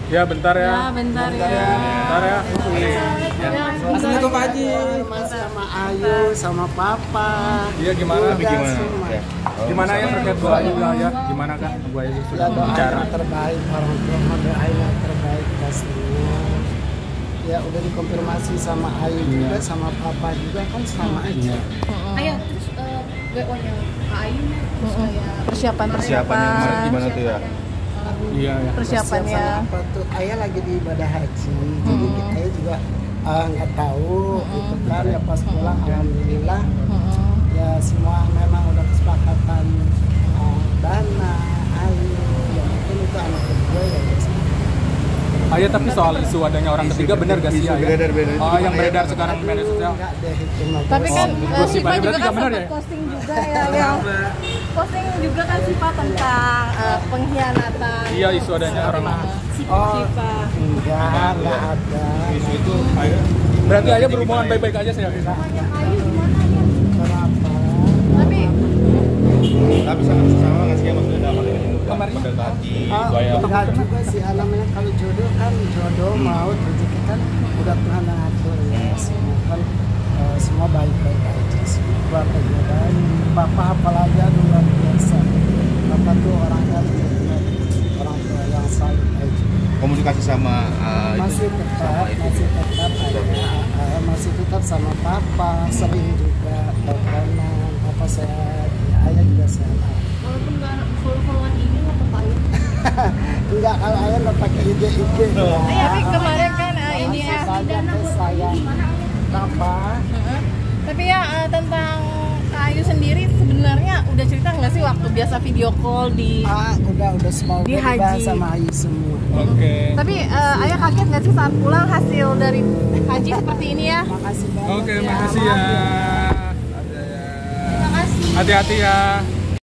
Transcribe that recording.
Ya bentar ya. Ya bentar ya. Bentar ya. Assalamualaikum Pak Haji. Mas sama Ayu sama Papa. Iya gimana? Semua. Gimana ya terkait Bu Ayu ya? Gimana kan Bu Ayu sudah Ya doa bicara? yang terbaik, orang tua doain yang terbaik pastinya. Ya udah dikonfirmasi sama Ayu juga, sama Papa juga kan sama aja. Ayah, terus WO-nya Kak Ayu terus kayak Persiapannya Gimana tuh ya? Iya ya. Persiapannya. Apa tuh? Ayah lagi di ibadah haji, jadi Ayah juga nggak tahu gitu kan. Ya pas pulang alhamdulillah ya semua memang udah kesepakatan Dana, Ayu, ya mungkin itu anak kedua ya. Ayah tapi soal isu adanya orang ketiga benar gak sih ya? Oh yang beredar sekarang media sosial. Enggak deh itu mah. Tapi kan Siva berarti juga kan nggak benar sempat ya? posting juga ya, yang posting juga kan Siva tentang pengkhianatan. Iya isu adanya orang. Siva. Enggak ada. Isu itu Ayah. Berarti Ayah berhubungan baik-baik aja sih ya? Kenapa? Tapi sama nggak sih ya maksudnya dapat Kemarin modal haji, Ah, bayar. enggak juga sih, namanya kalau jodoh kan jodoh maut rezeki kan udah Tuhan yang atur ya semua kan semua baik-baik aja semua keluarga juga baik. Papa apalagi luar biasa. Papa tuh orangnya orang tua yang salut aja. Komunikasi sama Masih tetap sama Papa, sering juga teleponan. Papa sehat, Ayah juga sehat. walaupun nggak follow-followan ini apa Pak Ayah? Enggak, kalau Ayah nggak pakai IG. Tapi kemarin kan ini ya. Saya Papa. Tapi ya tentang Kak Ayu sendiri sebenarnya udah cerita nggak sih waktu biasa video call di Udah semua Di udah dibahas haji. sama Ayu semua. Oke. Tapi Ayah kaget nggak sih saat pulang hasil dari haji seperti ini ya? Makasih banyak. Oke, makasih ya. Terima kasih. Hati-hati ya.